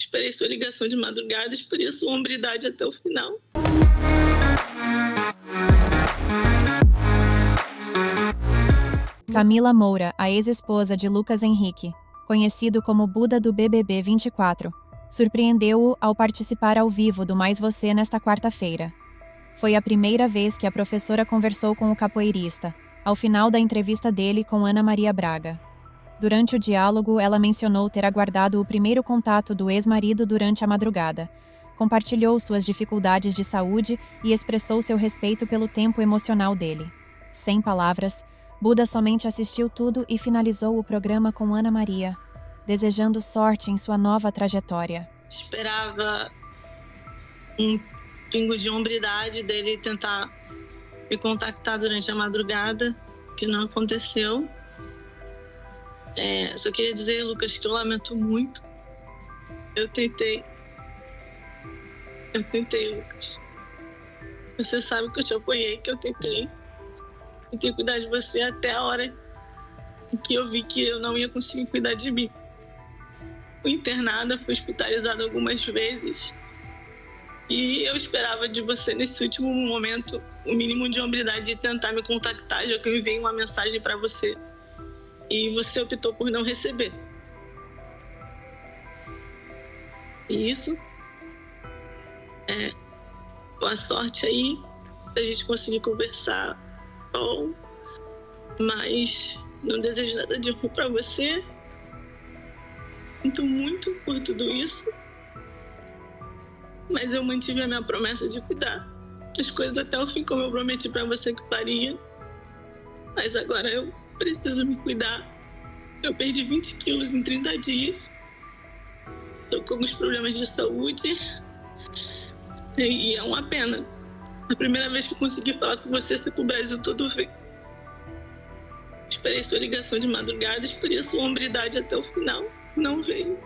Esperei sua ligação de madrugada, esperei a sua hombridade até o final. Camila Moura, a ex-esposa de Lucas Henrique, conhecido como Buda do BBB 24, surpreendeu-o ao participar ao vivo do Mais Você nesta quarta-feira. Foi a primeira vez que a professora conversou com o capoeirista, ao final da entrevista dele com Ana Maria Braga. Durante o diálogo, ela mencionou ter aguardado o primeiro contato do ex-marido durante a madrugada, compartilhou suas dificuldades de saúde e expressou seu respeito pelo tempo emocional dele. Sem palavras, Buda somente assistiu tudo e finalizou o programa com Ana Maria, desejando sorte em sua nova trajetória. Esperava um pingo de hombridade dele tentar me contactar durante a madrugada, que não aconteceu. Só queria dizer, Lucas, que eu lamento muito. Eu tentei, Lucas. Você sabe que eu te apoiei, que eu tentei cuidar de você até a hora em que eu vi que eu não ia conseguir cuidar de mim. Fui internada, fui hospitalizada algumas vezes e eu esperava de você nesse último momento o mínimo de hombridade de tentar me contactar, já que eu enviei uma mensagem para você e você optou por não receber. E isso boa sorte aí, se a gente conseguir conversar. Bom, mas não desejo nada de ruim para você. Sinto muito por tudo isso, mas eu mantive a minha promessa de cuidar das coisas até o fim, como eu prometi para você que faria. Mas agora eu preciso me cuidar. Eu perdi 20 quilos em 30 dias. Estou com alguns problemas de saúde e é uma pena. A primeira vez que eu consegui falar com você foi pro Brasil todo ver. Esperei sua ligação de madrugada, esperei a sua hombridade até o final. Não veio.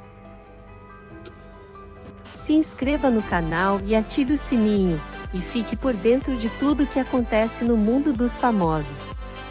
Se inscreva no canal e ative o sininho, e fique por dentro de tudo que acontece no mundo dos famosos.